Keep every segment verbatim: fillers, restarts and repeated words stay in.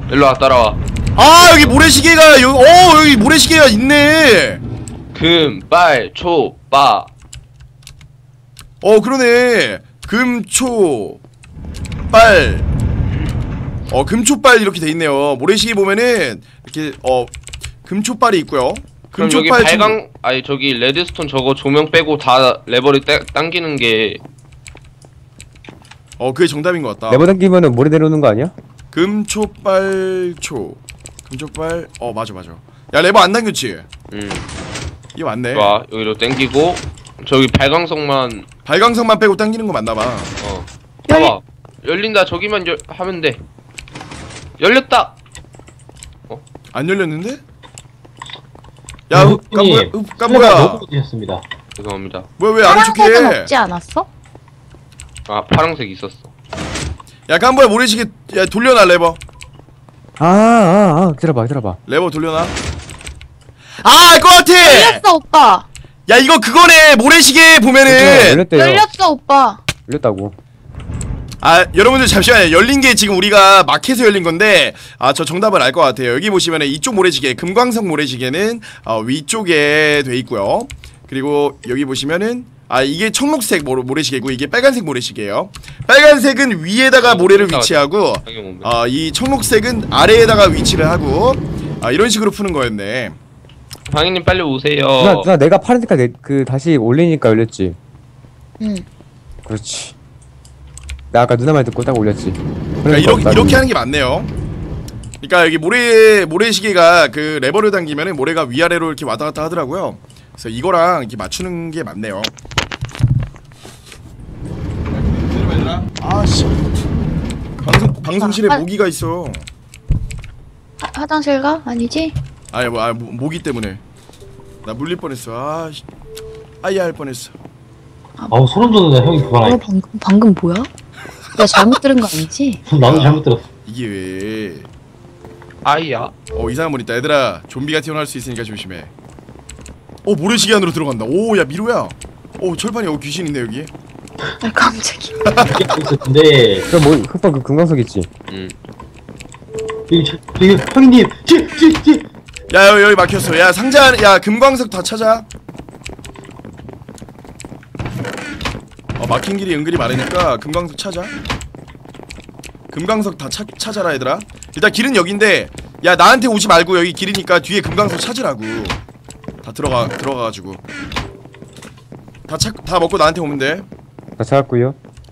일로와 따라와. 아 여기 모래시계가 여기 어 여기 모래시계가 있네. 금, 빨, 초, 빠. 어 그러네. 금초 빨. 어 금초빨 이렇게 돼 있네요. 모래시계 보면은 이렇게 어 금초빨이 있고요. 그럼 여기 금초빨 발광 좀... 아니 저기 레드스톤 저거 조명 빼고 다 레버를 떼, 당기는 게. 어 그게 정답인 것 같다. 레버 당기면은 모래 내려오는 거 아니야? 금초빨초 금초빨 어 맞아 맞아. 야 레버 안 당겼지? 응. 이게 맞네. 좋아 여기로 당기고 저기 발광석만. 발광석만 빼고 당기는 거 맞나봐. 어. 봐봐. 열린다 저기만 열 하면 돼. 열렸다. 어? 안 열렸는데? 야, 네, 깜보야, 깜보야. 너무 드셨습니다. 죄송합니다. 뭐야 왜 안 좋게 파란색은 해? 없지 않았어? 아 파란색 있었어. 야 깜보야 모래시계 야 돌려놔 레버. 아, 아, 아, 기다려봐, 기다려봐. 레버 돌려놔. 아, 알 것 같아. 열렸어 오빠. 야 이거 그거네. 모래시계 보면은 열렸대요. 열렸어 오빠. 열렸다고. 아 여러분들 잠시만요. 열린 게 지금 우리가 마켓에서 열린 건데 아 저 정답을 알 것 같아요. 여기 보시면은 이쪽 모래시계 금광석 모래시계는 어, 위쪽에 돼 있고요. 그리고 여기 보시면은 아 이게 청록색 모래, 모래시계고 이게 빨간색 모래시계예요. 빨간색은 위에다가 모래를 위치하고 아 이 청록색은 아래에다가 위치를 하고 아 이런 식으로 푸는 거였네. 방인님 빨리 오세요. 누나, 누나 내가 파란 색깔 내, 그 다시 올리니까 열렸지. 응. 그렇지. 나 아까 누나 말 듣고 딱 올렸지. 그러니까 이렇게, 이렇게 하는 게 맞네요. 그러니까 여기 모래 모래시계가 그 레버를 당기면은 모래가 위아래로 이렇게 왔다 갔다 하더라고요. 그래서 이거랑 이렇게 맞추는 게 맞네요. 아씨. 방송 방송실에 아, 모기가 있어. 화, 화장실 가? 아니지? 아니 뭐 아, 모, 모기 때문에 나 물릴 뻔했어. 아씨. 아야 할 뻔했어. 아우 소름 돋는다 형이 그거 어 하니까. 방금 방금 뭐야? 야 잘못 들은 거 아니지? 나도 잘못 들었어. 이게 왜? 아이야. 어 이상한 분 있다. 얘들아 좀비가 튀어나올 수 있으니까 조심해. 어 모래시계 안으로 들어간다. 오 야 미로야. 오 철판이 어 귀신 있네 여기. 아 깜짝이야. 근데 그럼 뭐 흑박 그 금광석 있지. 응. 여기 저 여기 형님 뒤뒤뒤 야 여기, 여기 막혔어. 야 상자 야 금광석 다 찾아. 어 막힌 길이 은근히 많으니까 금광석 찾아. 금광석 다 차, 찾아라 얘들아. 일단 길은 여긴데 야 나한테 오지 말고 여기 길이니까 뒤에 금광석 찾으라고. 다 들어가 들어가가지고 다 찾 다 먹고 나한테 오면 돼. 다 찾았고요.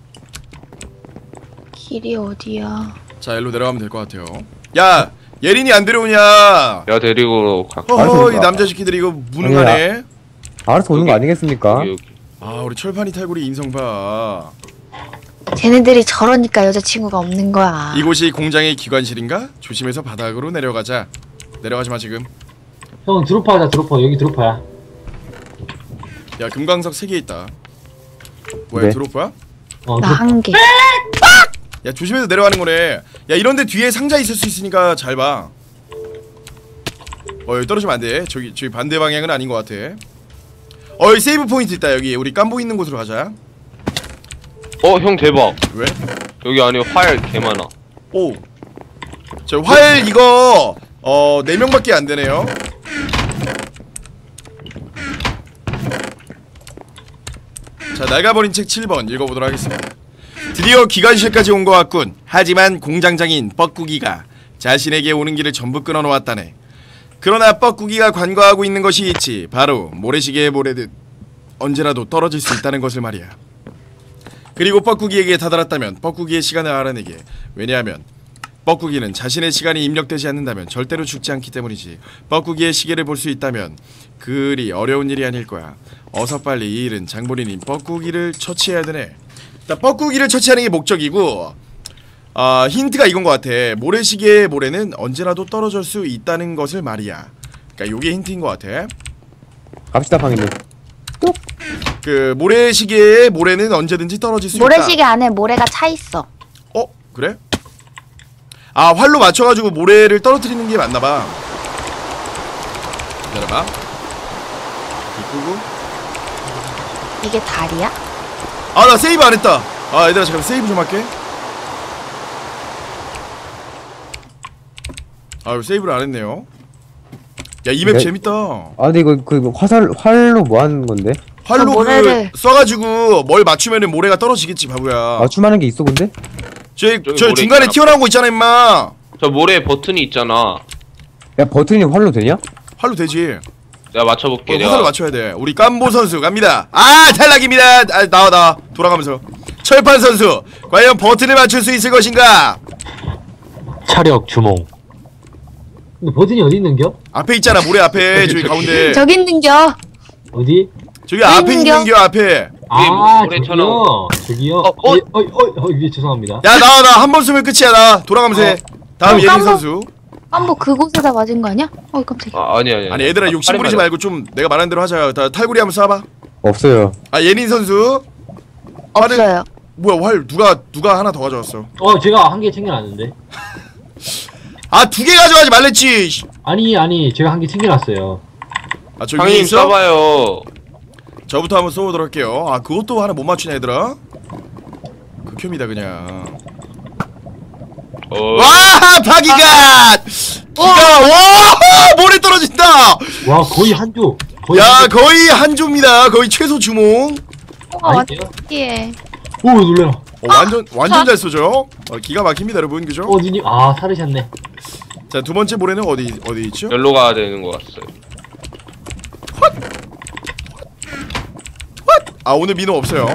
길이 어디야? 자 일로 내려가면 될 것 같아요. 야 예린이 안 데려오냐? 내가 데리고 갈게. 허허 이 남자 새끼들이 이거 무능하네. 알아서 오는 거 아니겠습니까? 여기, 여기. 아 우리 철판이 탈구리 인성 봐. 쟤네들이 저러니까 여자친구가 없는 거야. 이곳이 공장의 기관실인가? 조심해서 바닥으로 내려가자. 내려가지마 지금. 형 드로퍼하자 드로퍼 여기 드로퍼야. 야 금광석 세 개 있다. 뭐야 네. 드로퍼야? 어 나 드로퍼. 한 개. 야 조심해서 내려가는 거네. 야 이런데 뒤에 상자 있을 수 있으니까 잘 봐. 어 여기 떨어지면 안 돼. 저기 저기 반대 방향은 아닌 것 같아. 어 여기 세이브 포인트 있다. 여기 우리 깜보 있는 곳으로 가자. 어 형 대박. 왜? 여기 안에 활 개 많아. 오. 저 활 이거 어 네 명밖에 안 되네요. 자 낡아버린 책 칠 번 읽어보도록 하겠습니다. 드디어 기관실까지 온 것 같군. 하지만 공장장인 뻐꾸기가 자신에게 오는 길을 전부 끊어놓았다네. 그러나 뻐꾸기가 관과하고 있는 것이 있지. 바로 모래시계에 모래듯 언제라도 떨어질 수 있다는 것을 말이야. 그리고 뻐꾸기에게 다다랐다면 뻐꾸기의 시간을 알아내게. 왜냐하면 뻐꾸기는 자신의 시간이 입력되지 않는다면 절대로 죽지 않기 때문이지. 뻐꾸기의 시계를 볼 수 있다면 그리 어려운 일이 아닐 거야. 어서 빨리 이 일은 장본인인 뻐꾸기를 처치해야 되네. 일단 뻐꾸기를 처치하는 게 목적이고 아 힌트가 이건 것 같아. 모래시계의 모래는 언제라도 떨어질 수 있다는 것을 말이야. 그러니까 요게 힌트인 것 같아. 갑시다 방인님. 그 모래시계의 모래는 언제든지 떨어질 수 있다. 모래시계 안에 모래가 차 있어. 어? 그래? 아 활로 맞춰가지고 모래를 떨어뜨리는 게 맞나봐. 기다려봐. 이끄고. 이게 다리야? 아 나 세이브 안했다. 아 얘들아 잠깐 세이브 좀 할게. 아 세이브를 안 했네요. 야 이 맵 네. 재밌다. 아 근데 이거 그 화살 활로 뭐 하는 건데? 활로 아, 모래를. 그 써가지고 뭘 맞추면은 모래가 떨어지겠지 바보야. 맞춤하는 게 있어 근데? 저, 저기 저 모래 중간에 있잖아. 튀어나온 거 있잖아 임마. 저 모래 버튼이 있잖아. 야 버튼이 활로 되냐? 활로 되지. 내가 맞춰볼게. 어, 내가. 화살을 맞춰야 돼. 우리 깜보 선수 갑니다. 아 탈락입니다. 아, 나와 나와 돌아가면서. 철판 선수 과연 버튼을 맞출 수 있을 것인가? 차력 주몽. 근데 버튼이 어디 있는겨? 앞에 있잖아 모래 앞에 저기 가운데. 저기 있는겨. 어디? 저기 앞에 있는겨? 있는겨 앞에. 아 모래 저기요. 쳐놓은 저기요. 어, 어? 어이 어이 어이 어이 죄송합니다. 야 나와 나 한 번 쏘면 끝이야 나 돌아가면서 해. 다음 어, 예린 깜보. 선수. 깜보 그곳에다 맞은 거 아니야? 어 깜짝이야. 아 아니 아니. 아니 얘들아 욕심 부리지 말고 좀 내가 말한 대로 하자. 다 탈구리 한번 쏴봐. 없어요. 아 예린 선수. 활을- 없어요. 뭐야 활 누가 누가 하나 더 가져왔어. 어 제가 한 개 챙겨놨는데. 아 두 개 가져가지 말랬지. 아니 아니 제가 한 개 챙겨놨어요. 아 저기 위에 형님 있어? 쏴봐요. 저부터 한번 쏘보도록 할게요. 아 그것도 하나 못 맞추냐 얘들아. 극혐이다 그냥. 어. 와 파기가 기가 와 모래 떨어진다. 와 거의 한 조. 거의 야 한 조. 거의 한 조입니다. 거의 최소 주몽. 어 아닌데요? 완전히에. 오 놀래라. 어, 완전 완전 잘 쏘죠. 어, 기가 막힙니다 여러분 그죠? 어디니? 아 사르셨네. 자 두 번째 모래는 어디 어디 있죠? 열로 가야 되는 것 같아요. 아 오늘 민호 없어요.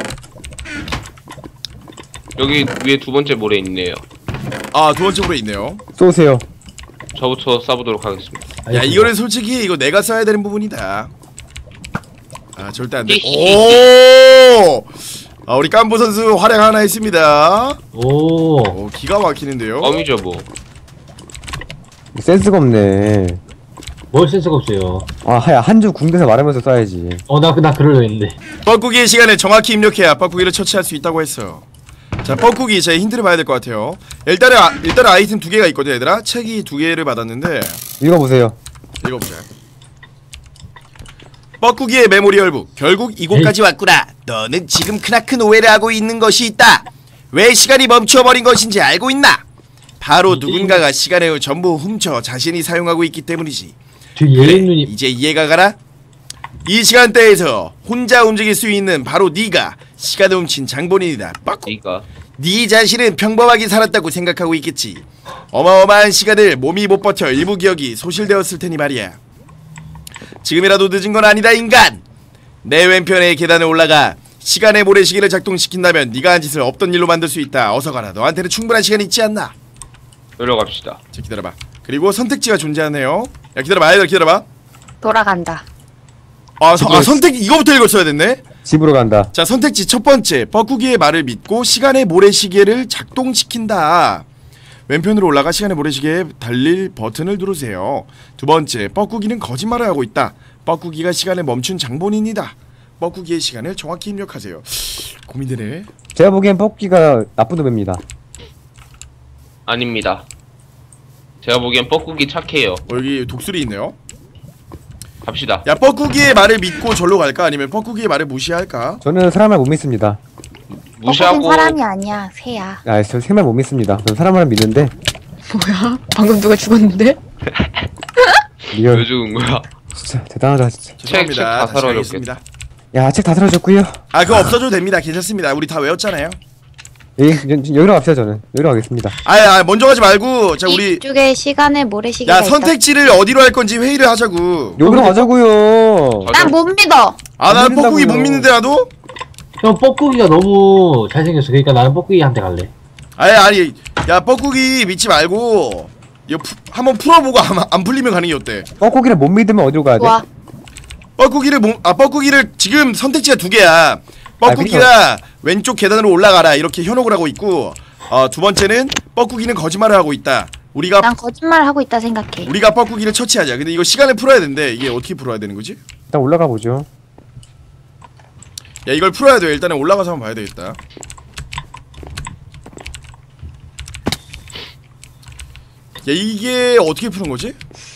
여기 위에 두 번째 모래 있네요. 아 두 번째 모래 있네요. 쏘세요. 저부터 쏴보도록 하겠습니다. 야 이거는 솔직히 이거 내가 써야 되는 부분이다. 아 절대 안 돼. 히히히. 오. 아 우리 깜보 선수 활약 하나 했습니다. 오. 오 기가 막히는데요. 껌이죠 뭐. 센스가 없네. 뭘 센스가 없어요. 아야 한 줄 군대에서 말하면서 쏴야지. 어나 나 그러려 했는데. 뻐꾸기의 시간을 정확히 입력해야 뻐꾸기를 처치할 수 있다고 했어. 자 뻐꾸기 제 힌트를 봐야 될 것 같아요. 일단은 아, 일단은 아이템 두 개가 있거든 얘들아. 책이 두 개를 받았는데 읽어보세요. 읽어보자. 뻐꾸기의 메모리 열북. 결국 이곳까지 왔구나. 너는 지금 크나큰 오해를 하고 있는 것이 있다. 왜 시간이 멈춰버린 것인지 알고 있나? 바로 누군가가 시간을 전부 훔쳐 자신이 사용하고 있기 때문이지. 저 그래, 예린 누님. 이제 이해가 가라? 이 시간대에서 혼자 움직일 수 있는 바로 네가 시간을 훔친 장본인이다. 뻐꾸. 그러니까 네 자신은 평범하게 살았다고 생각하고 있겠지. 어마어마한 시간을 몸이 못 버텨 일부 기억이 소실되었을 테니 말이야. 지금이라도 늦은 건 아니다 인간. 내 왼편의 계단에 올라가 시간의 모래시계를 작동시킨다면 네가 한 짓을 없던 일로 만들 수 있다. 어서 가라. 너한테는 충분한 시간이 있지 않나? 열로 갑시다. 자 기다려봐. 그리고 선택지가 존재하네요. 야 기다려봐. 얘들아 기다려봐. 돌아간다. 아, 서, 아 선택 이거부터 읽었어야 됐네. 집으로 간다. 자 선택지 첫 번째. 뻐꾸기의 말을 믿고 시간의 모래시계를 작동시킨다. 왼편으로 올라가 시간의 모래시계에 달릴 버튼을 누르세요. 두 번째. 뻐꾸기는 거짓말을 하고 있다. 뻐꾸기가 시간을 멈춘 장본인이다. 뻐꾸기의 시간을 정확히 입력하세요. 고민되네. 제가 보기엔 뻑기가 나쁜 놈입니다. 아닙니다. 제가 보기엔 뻐꾸기 착해요. 어, 여기 독수리 있네요. 갑시다. 야 뻐꾸기의 말을 믿고 절로 갈까? 아니면 뻐꾸기의 말을 무시할까? 저는 사람을 못 믿습니다. 무시하고 뻐꾸기는 사람이 아니야 새야. 아, 저 생말 못 믿습니다. 저는 사람을 믿는데 뭐야? 방금 누가 죽었는데? 왜 리얼 죽은 거야? 진짜 대단하다 진짜. 죄송합니다. 책 다 다시 사라졌겠다. 하겠습니다. 야, 책 다 사라졌고요. 아 그거 없어져도 됩니다. 괜찮습니다. 우리 다 외웠잖아요. 예, 여기로 갑시다 저는. 여기로 가겠습니다. 아, 아 먼저 가지 말고 자 우리 이쪽에 시간의 모래시계가 야 있다. 선택지를 어디로 할 건지 회의를 하자고. 여기로 가자고요. 난 못 믿어. 아 난 안 뻐꾸기 못 믿는다고요. 믿는데 나도? 형 뻐꾸기가 너무 잘생겼어. 그러니까 나는 뻐꾸기한테 갈래. 아니 아니 야 뻐꾸기 믿지 말고 이거 푸, 한번 풀어보고 안, 안 풀리면 가는 게 어때? 뻐꾸기를 못 믿으면 어디로 가야 돼? 좋아. 뻐꾸기를 몽, 아 뻐꾸기를 지금 선택지가 두 개야. 뻐꾸기가 왼쪽 계단으로 올라가라 이렇게 현혹을 하고 있고 어, 두 번째는 뻐꾸기는 거짓말을 하고 있다. 우리가 난 거짓말 하고 있다 생각해. 우리가 뻐꾸기를 처치하자. 근데 이거 시간을 풀어야 되는데 이게 어떻게 풀어야 되는 거지? 일단 올라가 보죠. 야 이걸 풀어야 돼. 일단은 올라가서 한번 봐야 되겠다. 야 이게 어떻게 푸는 거지?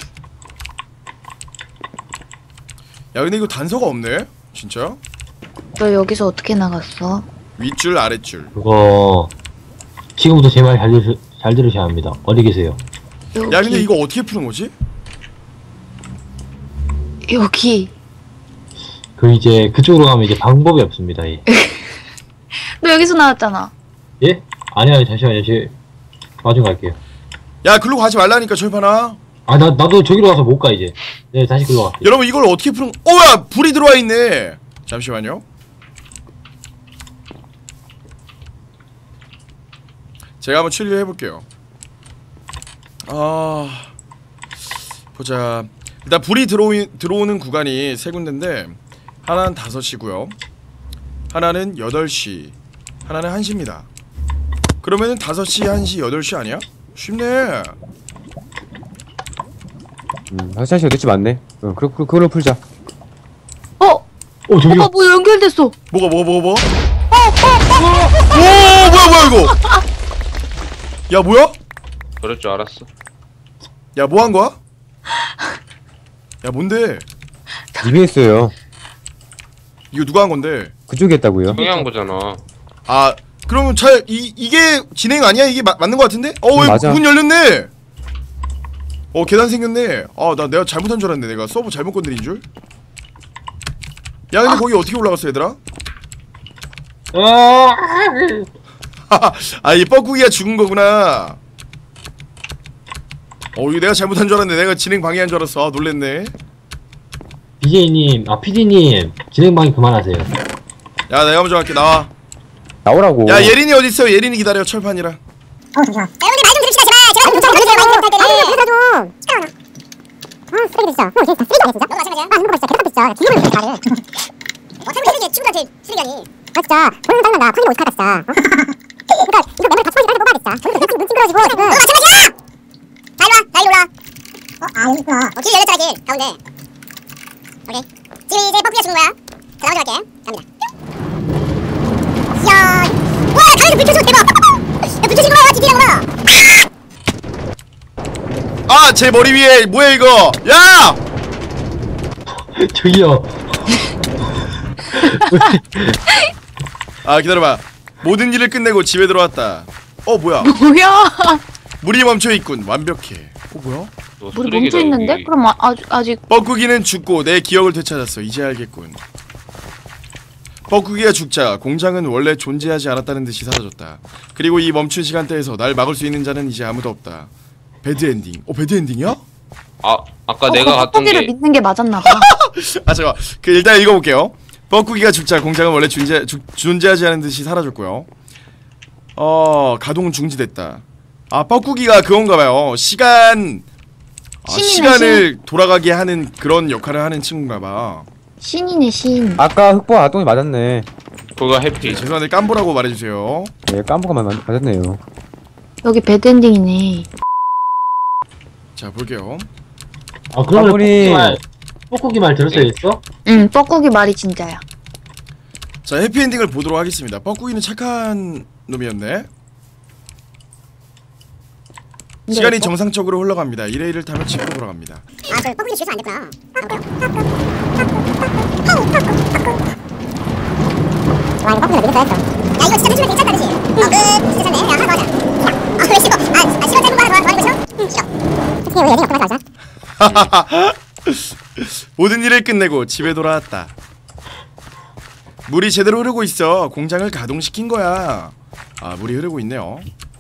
야 근데 이거 단서가 없네. 진짜? 너 여기서 어떻게 나갔어? 윗줄 아랫줄. 그거 지금부터 제 말 잘 들으 잘 들으셔야 합니다. 어디 계세요? 여기. 야 근데 이거 어떻게 푸는 거지? 여기. 그 이제 그쪽으로 가면 이제 방법이 없습니다. 예. 너 여기서 나왔잖아. 예? 아니야 잠시만요. 제 마중 갈게요. 야 글로 가지 말라니까 철판아. 아 나 나도 저기로 가서 못 가 이제. 네 다시 글로 갈게요. 여러분 이걸 어떻게 푸는? 어야 불이 들어와 있네. 잠시만요. 제가 한번 추리를 해볼게요. 아 보자. 일단 불이 들어오 들어오는 구간이 세 군데인데 하나는 다섯 시고요. 하나는 여덟 시, 하나는 한 시입니다. 그러면은 다섯 시, 한 시, 여덟 시 아니야? 쉽네. 음, 화장실 여덟 시 맞네. 어, 그, 그, 그걸로 풀자. 어? 어 저기요. 오빠 뭐 연결됐어. 뭐가 뭐가 뭐가 뭐? 오 뭐야 뭐야 이거? 야 뭐야? 그럴 줄 알았어. 야 뭐 한 거야? 야 뭔데? 입에 있어요. 이거 누가 한 건데? 그쪽에 했다고요. 중요한 거잖아. 아 그러면 잘 이 이게 진행 아니야? 이게 마, 맞는 거 같은데? 어, 왜 맞아. 문 열렸네. 어 계단 생겼네. 아 나 내가 잘못한 줄 알았네. 내가 서버 잘못 건드린 줄. 야 근데 거기 어떻게 올라갔어 얘들아? 아, 아 이 뻐꾸기가 죽은 거구나. 어 이거 내가 잘못한 줄 알았네. 내가 진행 방해한 줄 알았어. 아 놀랬네. 비제이님, 아 피디님 진행 방해 그만하세요. 야 내가 먼저 갈게. 나와. 나오라고. 야 예린이 어디 있어? 예린이 기다려. 철판이랑. 여러분들 말 좀 들읍시다 제발. 제가 엄청 많이 들어요. 많이 들어요. 그래서 좀 시끄러워. 아 쓰레기 진짜. 어 진짜 쓰레기 아니야 진짜. 너도 마찬가지야. 아 이거 진짜 개떡 진짜. 기분이 나를. 와 탈모 쓰레기 친구한테 쓰레기 아니. 아 진짜 보는 거 짜증난다. 판이 어떡하다 진짜. 그러니까 이거 매물 다 처리를 빨리 뽑아야겠다. 저렇게 눈 찡그러지고 지금. 너도 마찬가지야. 나 일로 와. 나 일로 올라. 어아 여기 있구나. 어길 열렸잖아 길 가운데. 오케이. 지금 이제 뻐꾸기가 죽은 거야. 자 나머지 갈게. 갑니다. 야, 와 가운데 불 켜져 대박. 야 불 켜진 거야 지디랑 봐. 아 제 머리 위에 뭐야 이거? 야! 저기요. 아 기다려봐. 모든 일을 끝내고 집에 들어왔다. 어 뭐야? 뭐야? 물이 멈춰 있군. 완벽해. 어 뭐야? 너 물이 쓰레기다, 멈춰 있는데? 여기. 그럼 아, 아직 아직 뻐꾸기는 죽고 내 기억을 되찾았어. 이제 알겠군. 뻐꾸기가 죽자 공장은 원래 존재하지 않았다는 듯이 사라졌다. 그리고 이 멈춘 시간대에서 날 막을 수 있는 자는 이제 아무도 없다. 배드 엔딩. 어 배드 엔딩이야? 아 아까 어, 내가 그 갔던 뻐꾸기를 게 믿는 게 맞았나 봐. 아 잠깐. 그 일단 읽어볼게요. 뻐꾸기가 죽자 공장은 원래 존재 주, 존재하지 않은 듯이 사라졌고요. 어 가동 중지됐다. 아 뻐꾸기가 그건가봐요. 시간 아, 신이네, 시간을 돌아가게 하는 그런 역할을 하는 친구인가봐. 신이네 신. 아까 흑보 아동이 맞았네. 그거 해피. 죄송한데 깜보라고 말해주세요. 네, 깜보가 맞, 맞았네요. 여기 배드엔딩이네. 자 볼게요. 아 그러면 아무리- 뻐꾸기 말, 뻐꾸기 말 들었어야 했어? 응, 뻐꾸기 말이 진짜야. 자 해피엔딩을 보도록 하겠습니다. 뻐꾸기는 착한 놈이었네. 근데 시간이 뻐- 정상적으로 흘러갑니다. 일 회를 타면 집으로 돌아갑니다. 아, 그 뻐꾸기 주소 안 됐구나. 와, 이거 뻐꾸기가 믿을 뻔했어. 야, 이거 진짜 해주면 괜찮다, 그치? 어, 끝. 진짜 좋네. 야, 하나 더 하자. 아, 왜 싫어? 아, 아 시간 짧은 거야? 좋아하는 거죠? 싫어. 어떻게 우리 예린이 없구나, 자. 모든 일을 끝내고 집에 돌아왔다. 물이 제대로 흐르고 있어. 공장을 가동시킨 거야. 아 물이 흐르고 있네요.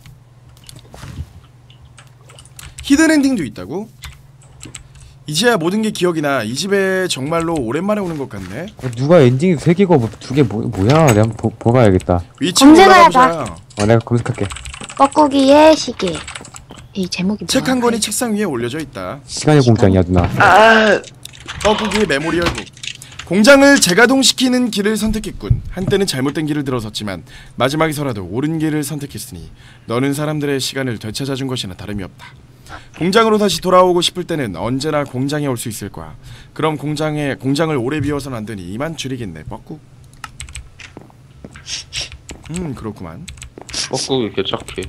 히든 엔딩도 있다고? 이제야 모든 게 기억이 나. 이 집에 정말로 오랜만에 오는 것 같네. 어, 누가 엔딩이 세 개고 뭐, 두 개 뭐, 뭐야? 내가 한번 보, 보봐야겠다. 위치 검색해야죠. 올라가보자. 어, 내가 검색할게. 뻐꾸기의 시계. 이 제목이 책 뭐야? 한 권이 책상 위에 올려져 있다. 시간의 공장이야, 누나. 뻐꾸기의 메모리얼북. 공장을 재가동시키는 길을 선택했군. 한때는 잘못된 길을 들어섰지만 마지막에서라도 옳은 길을 선택했으니 너는 사람들의 시간을 되찾아준 것이나 다름이 없다. 공장으로 다시 돌아오고 싶을 때는 언제나 공장에 올 수 있을 거야. 그럼 공장에 공장을 오래 비워서는 안 되니 이만 줄이겠네. 뻐꾸. 음 그렇구만. 뻐꾸기 개착해.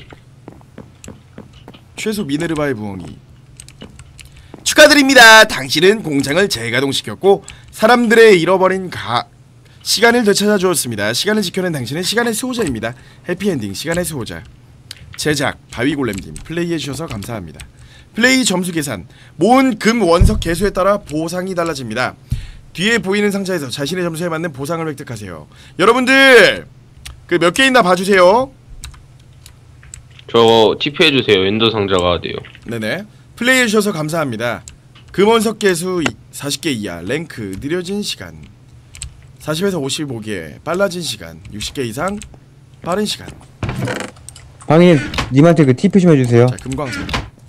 최소 미네르바의 부엉이. 축하드립니다. 당신은 공장을 재가동시켰고 사람들의 잃어버린 가 시간을 되찾아 주었습니다. 시간을 지켜낸 당신은 시간의 수호자입니다. 해피엔딩 시간의 수호자. 제작 바위골렘님 플레이해 주셔서 감사합니다. 플레이 점수 계산. 모은 금 원석 개수에 따라 보상이 달라집니다. 뒤에 보이는 상자에서 자신의 점수에 맞는 보상을 획득하세요. 여러분들 그 몇 개 있나 봐주세요. 저 티피 해주세요. 엔더 상자가 돼요. 네네. 플레이해주셔서 감사합니다. 금원석 개수 사십 개 이하. 랭크 느려진 시간 사십에서 오십오 개. 빨라진 시간 육십 개 이상. 빠른 시간. 방인 님한테 그 티피 좀 해주세요. 자, 금광석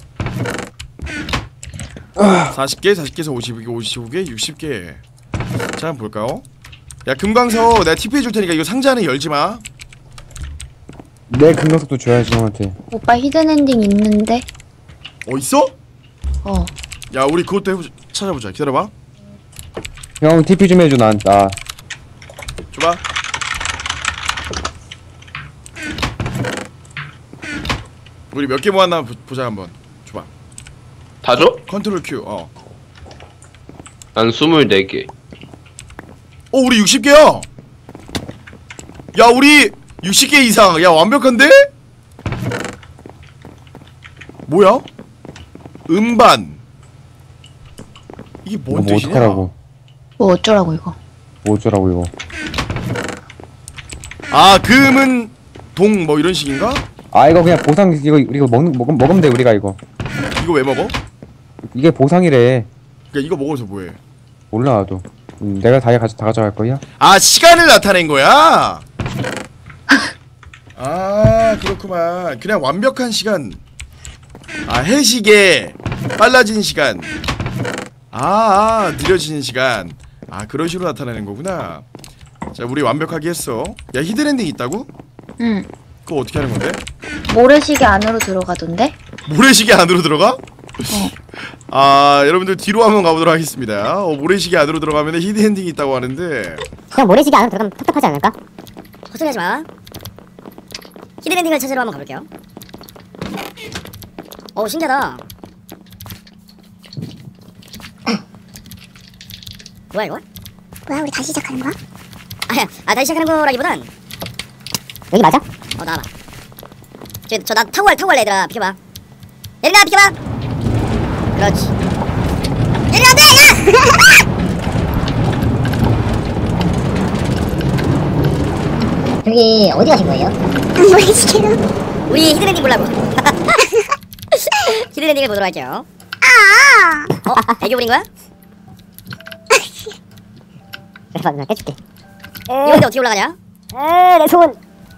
사십 개, 사십 개에서 오십오 개, 오십오 개, 육십 개. 자, 한번 볼까요? 야, 금광석 내가 티피 해줄 테니까 이거 상자는 열지마. 내 금강석도 줘야지 형한테. 오빠 히든 엔딩 있는데. 어, 있어? 어. 야, 우리 그것도 해보자. 찾아보자. 기다려봐. 형 티피 좀 해줘. 난 나. 줘봐. 우리 몇 개 모았나 보, 보자 한번. 줘봐. 다 줘? 컨트롤 Q. 어. 난 스물네 개. 어, 우리 육십 개야. 야, 우리 육십 개 이상. 야, 완벽한데? 뭐야? 음반. 이게 이거 뭔 뭐 뜻이냐? 어떡하라고. 뭐 어쩌라고 이거. 뭐 어쩌라고 이거. 아, 금은 동 뭐 이런 식인가? 아 이거 그냥 보상 이거 이거 먹 먹으면 먹으면 돼 우리가 이거. 이거 왜 먹어? 이게 보상이래. 그러니까 이거 먹어서 뭐해? 몰라 나도. 음, 내가 다 가져 다 가져갈 거야? 아, 시간을 나타낸 거야? 아, 그렇구만. 그냥 완벽한 시간. 아, 해시계 빨라진 시간. 아, 아, 느려지는 시간. 아, 그런 식으로 나타내는 거구나. 자, 우리 완벽하게 했어. 야, 히든엔딩 있다고? 응. 그거 어떻게 하는 건데? 모래시계 안으로 들어가던데? 모래시계 안으로 들어가? 아, 여러분들 뒤로 한번 가보도록 하겠습니다. 어, 모래시계 안으로 들어가면 히든엔딩이 있다고 하는데 그냥 모래시계 안으로 들어가면 텁텁하지 않을까? 헛소리하지 마. 히든엔딩을 찾으러 한번 가볼게요. 오, 신기하다. 뭐야 이거? 뭐야 우리 다시 시작하는 거야? 아야, 아 다시 시작하는 거라기보단 여기 맞아? 어 나와봐. 저 저 나 타고 갈 타고 갈래 얘들아. 비켜봐. 얘들아 비켜봐. 그렇지. 얘들아 안돼. 여기 어디 가신 거예요? 모래시계로. 우리 히든엔딩 보려고. 히든엔딩을 보도록 할게요. 아. 어? 애교 부린 거야? 내가 나 깨줄게. 이런데 어떻게 올라가냐? 에내 손.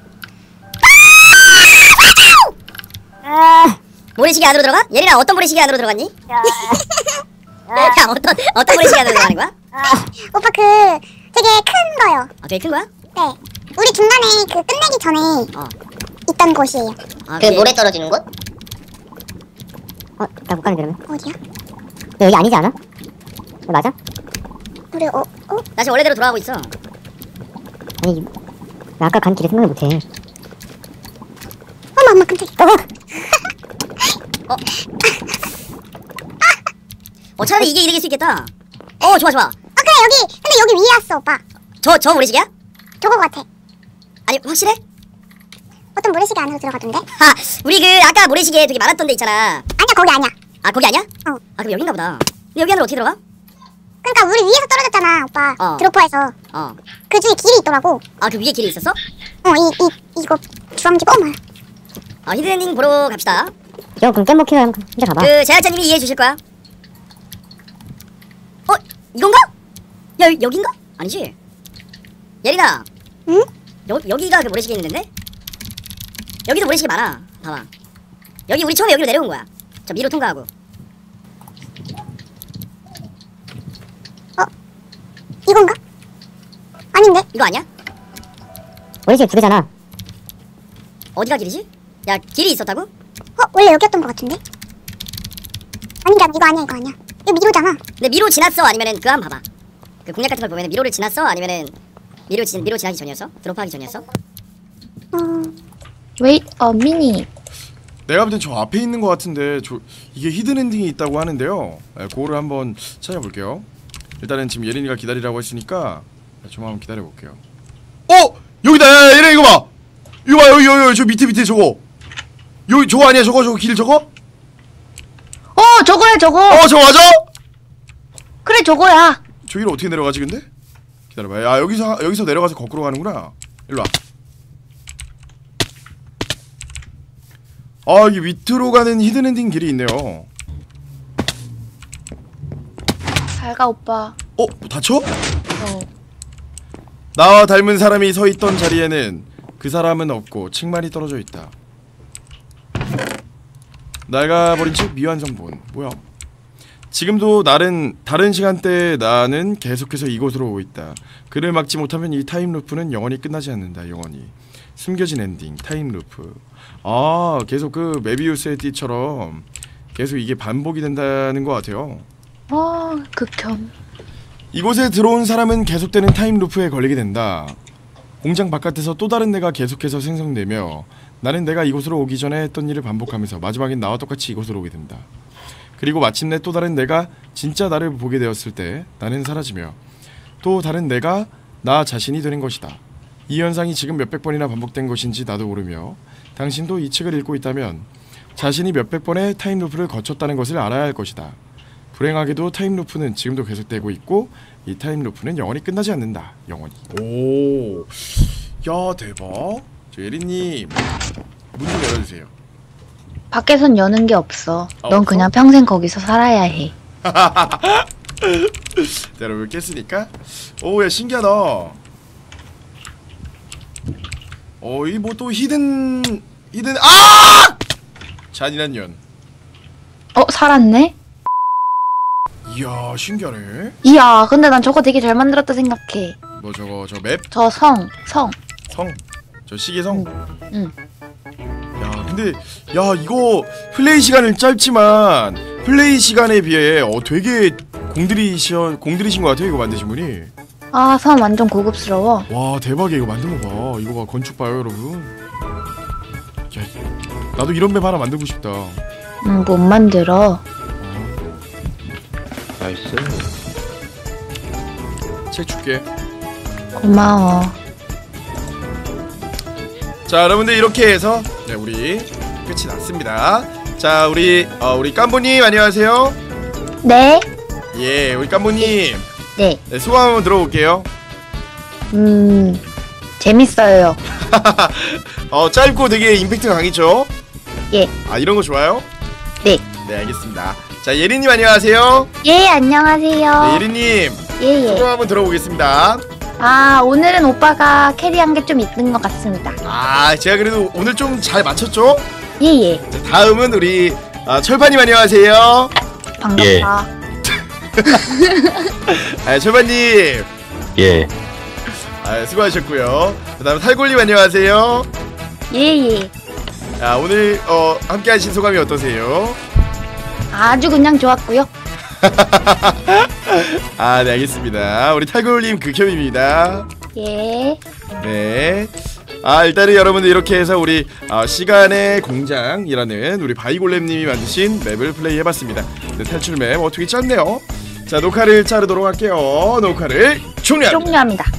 아. 모래시계 안으로 들어가? 예린아 어떤 모래시계 안으로 들어갔니? 야 어떤 어떤 모래시계 안으로 들어가는 거야? 아. 오빠 그 되게 큰 거요. 아 되게 큰 거야? 네. 우리 중간에 그 끝내기 전에 어. 있던 곳이에요. 아, 그 모래 떨어지는 곳? 어, 나 못 가는 그러면. 어디야? 여기 아니지 않아? 이거 맞아? 우리 어, 어? 나 지금 원래대로 돌아가고 있어. 아니, 나 아까 간 길에 생각을 못해. 어머, 엄마 깜짝이야. 어? 어? 어 차라리 이게 이길 수 있겠다. 어 좋아 좋아. 아 그래 여기. 근데 여기 위에 왔어 오빠. 저 저 모래시계야? 저거 같아. 아니 확실해? 어떤 모래시계 안으로 들어가던데? 하 우리 그 아까 모래시계 되게 많았던 데 있잖아. 아니야 거기 아니야. 아 거기 아니야? 어. 아 그럼 여긴가 보다. 근데 여기 안으로 어떻게 들어가? 그러니까 우리 위에서 떨어졌잖아 오빠. 어. 드로퍼에서. 어. 그 중에 길이 있더라고. 아 그 위에 길이 있었어? 어, 이, 이, 이거 주황지 어머. 어 히든엔딩 보러 갑시다. 저 그럼 깻먹히면 혼자 가봐. 그 제작자님이 이해해 주실 거야. 어 이건가? 야 여, 여긴가? 아니지. 예린아. 응? 여 여기가 그 모래시계 있는 데인데? 여기도 모래시계 많아. 봐봐. 여기 우리 처음에 여기로 내려온 거야. 저 미로 통과하고. 어? 이건가? 아닌데? 이거 아니야? 모래시계 두 개잖아. 어디가 길이지? 야 길이 있었다고? 어? 원래 여기였던 것 같은데? 아니야 이거 아니야 이거 아니야. 이거 미로잖아. 근데 미로 지났어 아니면은 그 한 봐봐. 그 공략 같은 걸 보면은 미로를 지났어 아니면은 미로 지 미로 지나기 전이었어? 드롭하기 전이었어? 어... Wait a minute. 내가 볼 땐 저 앞에 있는 것 같은데 저 이게 히든엔딩이 있다고 하는데요. 네, 그거를 한번 찾아볼게요. 일단은 지금 예린이가 기다리라고 했으니까 좀 한번 기다려볼게요. 어! 여기다! 야, 예린이 이거 봐! 이거 봐! 여기 여기 여기 저 밑에 밑에 저거! 여기 저거 아니야 저거 저거 길 저거? 그래 저거. 어 저거 맞아? 그래 저거야. 저기를 어떻게 내려가지 근데? 기다려봐. 야 여기서 여기서 내려가서 거꾸로 가는구나. 일로 와. 아 이게 밑으로 가는 히든엔딩 길이 있네요. 잘가 오빠. 어? 뭐 다쳐? 어. 나와 닮은 사람이 서 있던 자리에는 그 사람은 없고 층만이 떨어져 있다. 낡아버린 책 미완성본. 뭐야? 지금도 나는 다른 시간대에 나는 계속해서 이곳으로 오고 있다. 그를 막지 못하면 이 타임루프는 영원히 끝나지 않는다. 영원히 숨겨진 엔딩 타임루프. 아 계속 그 메비우스의 띠처럼 계속 이게 반복이 된다는 것 같아요. 어 극혐. 이곳에 들어온 사람은 계속되는 타임루프에 걸리게 된다. 공장 바깥에서 또 다른 내가 계속해서 생성되며 나는 내가 이곳으로 오기 전에 했던 일을 반복하면서 마지막엔 나와 똑같이 이곳으로 오게 된다. 그리고 마침내 또 다른 내가 진짜 나를 보게 되었을 때 나는 사라지며 또 다른 내가 나 자신이 되는 것이다. 이 현상이 지금 몇백 번이나 반복된 것인지 나도 모르며 당신도 이 책을 읽고 있다면 자신이 몇백 번의 타임루프를 거쳤다는 것을 알아야 할 것이다. 불행하게도 타임루프는 지금도 계속되고 있고 이 타임루프는 영원히 끝나지 않는다. 영원히. 오, 야 대박. 저 예린님 문 좀 열어주세요. 밖에선 여는 게 없어. 아, 넌 없어? 그냥 평생 거기서 살아야 해. 자, 여러분 깼으니까. 오야 신기하다. 어 이 뭐 또 히든 히든 아! 잔인한 년. 어 살았네? 이야 신기하네. 이야 근데 난 저거 되게 잘 만들었다 생각해. 뭐 저거 저 맵? 저 성, 성. 성? 저 시계성? 응. 야 근데 야 이거 플레이 시간은 짧지만 플레이 시간에 비해 어 되게 공들이셔 공들이신 것 같아요 이거 만드신 분이. 아 성 완전 고급스러워. 와 대박이야 이거 만든 거 봐. 이거 봐 건축 봐요 여러분. 야 나도 이런 맵 하나 만들고 싶다. 응 못 만들어. 나이스. 책 줄게. 고마워. 자 여러분들 이렇게 해서 네, 우리 끝이 났습니다. 자 우리 어, 우리 깜보님 안녕하세요. 네? 예 우리 깜보님 네. 네, 소감 한번 들어볼게요. 음 재밌어요. 어 짧고 되게 임팩트가 강했죠? 예. 아 이런 거 좋아요? 네. 네 알겠습니다. 자 예린님 안녕하세요. 예 안녕하세요. 네 예린님 예예. 소감 한번 들어보겠습니다. 아 오늘은 오빠가 캐리한 게 좀 있는 것 같습니다. 아 제가 그래도 오늘 좀 잘 맞췄죠? 예예. 자, 다음은 우리 아, 철파님 안녕하세요. 반갑다. 예. 아 철파님 예. 아 수고하셨고요. 그 다음 탈골님 안녕하세요. 예예. 아 오늘 어 함께 하신 소감이 어떠세요? 아주 그냥 좋았고요. 아 네 알겠습니다. 우리 탈골님 극혐입니다. 예. 네. 아 일단은 여러분들 이렇게 해서 우리 어, 시간의 공장이라는 우리 바이골렘님이 만드신 맵을 플레이해봤습니다. 네, 탈출 맵 어떻게 짰네요. 자 녹화를 자르도록 할게요. 녹화를 종료합니다. 종료합니다.